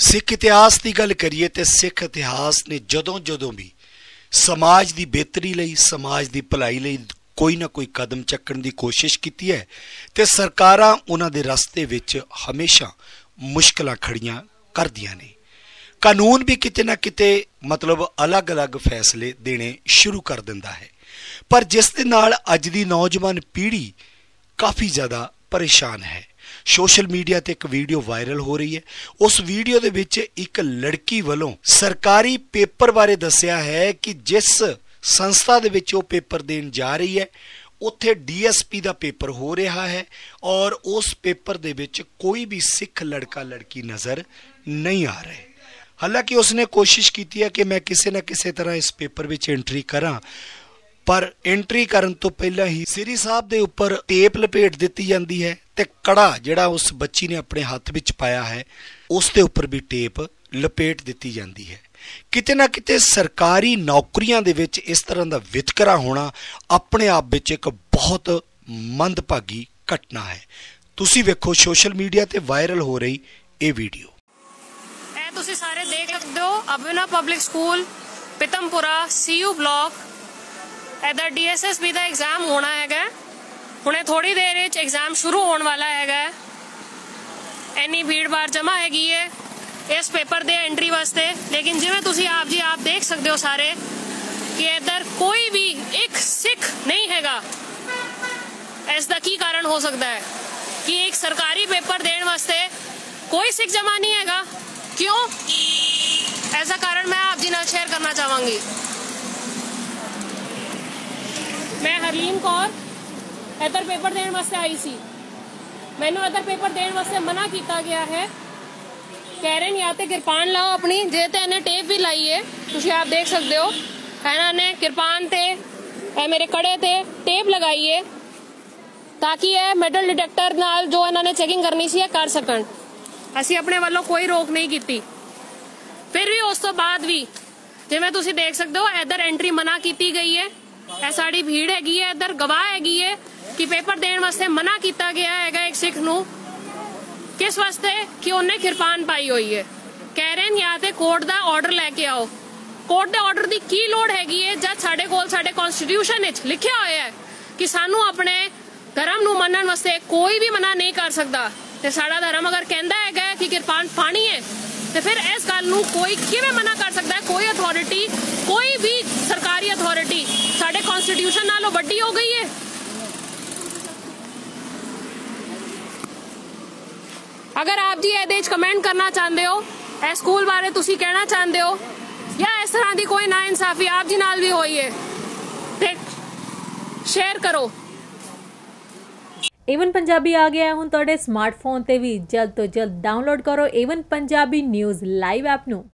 सिख इतिहास की गल करिए तो सिख इतिहास ने जदों भी समाज की बेहतरी लई, समाज की भलाई लई कोई ना कोई कदम चक्कण की कोशिश की है तो सरकारां उन्हां दे रस्ते विच हमेशा मुश्किलां खड़ियां करदियां ने। कानून भी किते ना किते मतलब अलग अलग फैसले देने शुरू कर दिंदा है, पर जिस दे नाल अज दी नौजवान पीढ़ी काफ़ी ज़्यादा परेशान है। सोशल मीडिया ते एक वीडियो वायरल हो रही है। उस वीडियो दे विच एक लड़की वालों सरकारी पेपर बारे दस्सिया है कि जिस संस्था दे विच वो पेपर देन जा रही है उत्थे DSP का पेपर हो रहा है और उस पेपर दे विच कोई भी सिख लड़का लड़की नज़र नहीं आ रहे। हालांकि उसने कोशिश की है कि मैं किसी न किसी तरह इस पेपर विच एंट्री करा, पर एंट्री करन तो पहला ही श्री साहब दे उपर टेप लपेट दी जाती है ते कड़ा जिहड़ा उस बच्ची ने अपने हाथ विच पाया है उस दे उपर भी टेप लपेट दी जाती है। किते ना किते सरकारी नौकरियां दे विच इस तरह का वितकरा होना अपने आप विच एक बहुत मंदभागी घटना है। तुसी वेखो सोशल मीडिया ते वायरल हो रही ये वीडियो। तुसी सारे देख सकते हो Abhinav public school Pitampura CU block इधर DSSB का एग्जाम होना है। हुणे थोड़ी देर एग्जाम शुरू होने वाला है। इन्नी भीड़ भाड़ जमा हैगी है इस पेपर दे एंट्री वास्ते, लेकिन जिवें तुसी आप देख सकते हो सारे कि इधर कोई भी एक सिख नहीं हैगा। इसका की कारण हो सकता है कि एक सरकारी पेपर देने वास्ते कोई सिख जमा नहीं हैगा? क्यों? ऐसा कारण मैं आप जी नाल शेयर करना चाहूंगी। मैं हरलीन कौर इधर पेपर देने वास्ते आई सी। मैनू इधर पेपर देने वास्ते मना किया गया है। कह रहे हैं या तो किरपान लाओ अपनी, जे तो इन्हें टेप भी लाई है, तुम आप देख सकते हो। इन्होंने किरपान ते मेरे कड़े ते टेप लगाई है ताकि यह मेटल डिटेक्टर नाल जो इन्होंने चेकिंग करनी सी कर सकन। असी अपने वालों कोई रोक नहीं की। फिर भी उस तो बाद भी जिवें तुसीं देख सकते हो इधर एंट्री मना की गई है। यह साड़ी भीड़ हैगी है, इधर गवाह हैगी है कि पेपर देने वास्ते मना किया गया है। एक सिख नूं किस वास्ते कि उन्हें किरपान पाई हुई है। कह रहे हैं या तो कोर्ट का ऑर्डर लैके आओ। कोर्ट के ऑर्डर की की लोड़ हैगी है जब साडे कोल साडे कॉन्स्टिट्यूशन विच लिखिया होया है कि सानू अपने धर्म नूं मनण वास्ते कोई भी मना नहीं कर सकता। ते साडा धर्म अगर कहता है कि किरपान पानी है तो फिर इस गल नूं कोई किवें मना कर सकता है? कोई अथॉरिटी, कोई भी सरकारी अथॉरिटी साडे कॉन्स्टिट्यूशन नालों वड्डी हो गई है। अगर आप जी ये कमेंट करना चाहते हो इस स्कूल बारे तुसी कहना चाहते हो या इस तरह की कोई ना इंसाफी आप जी नाल भी हुई है ते शेयर करो। A1 पंजाबी आ गया है हुण तुहाडे स्मार्टफोन ते भी। जल्द तो जल्द डाउनलोड करो A1 Punjabi news live app नूं।